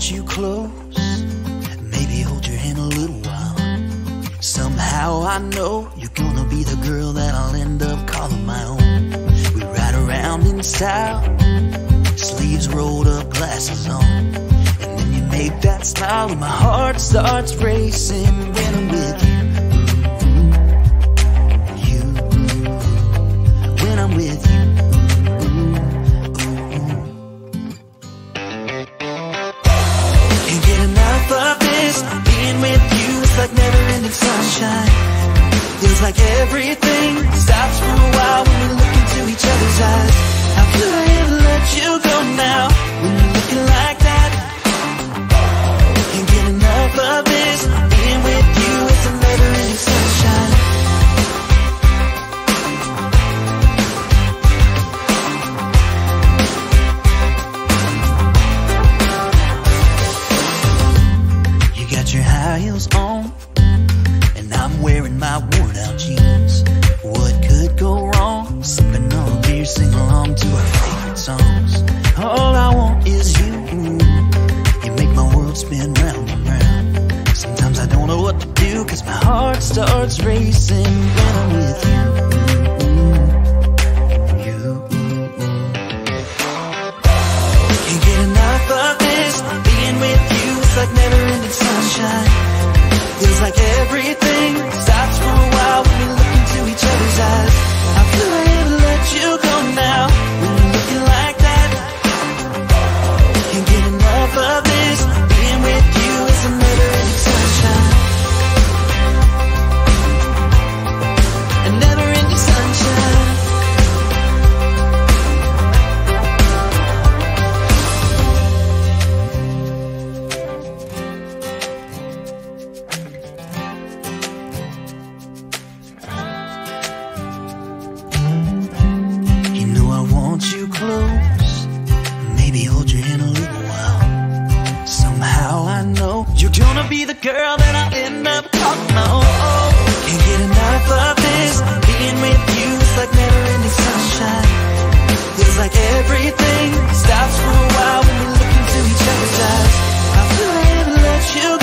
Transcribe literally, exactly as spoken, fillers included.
want you close, maybe hold your hand a little while. Somehow I know you're gonna be the girl that I'll end up calling my own. We ride around in style, sleeves rolled up, glasses on, and then you make that smile and my heart starts racing when I'm with you. You, when I'm with you. Can't get enough of this, being with you is like never-ending sunshine. Feels like everything stops for a while when we look into each other's eyes. How could I ever let you go now when you're looking like that? Can't get enough of this, being with you is a never-ending sunshine. You got your high heels on, and I'm wearing my worn-out jeans. What could go wrong? Sipping on a beer, sing along to our favorite songs. All I want is you. You make my world spin round and round. Sometimes I don't know what to do, cause my heart starts racing when I'm with you. You. Can't get enough of this, being with you is like never-ending sunshine. Feels like everything stops for a while when we look into each other's eyes. How could I ever let you go now when you're looking like that? Can't get enough of this, being with you is a never-ending sunshine. A never-ending sunshine. You close, maybe hold your hand a little while. Somehow I know you're gonna be the girl that I'll end up calling my own. Can't get enough of this, being with you is like never-ending sunshine. Feels like everything stops for a while when we look into each other's eyes. How could I ever let you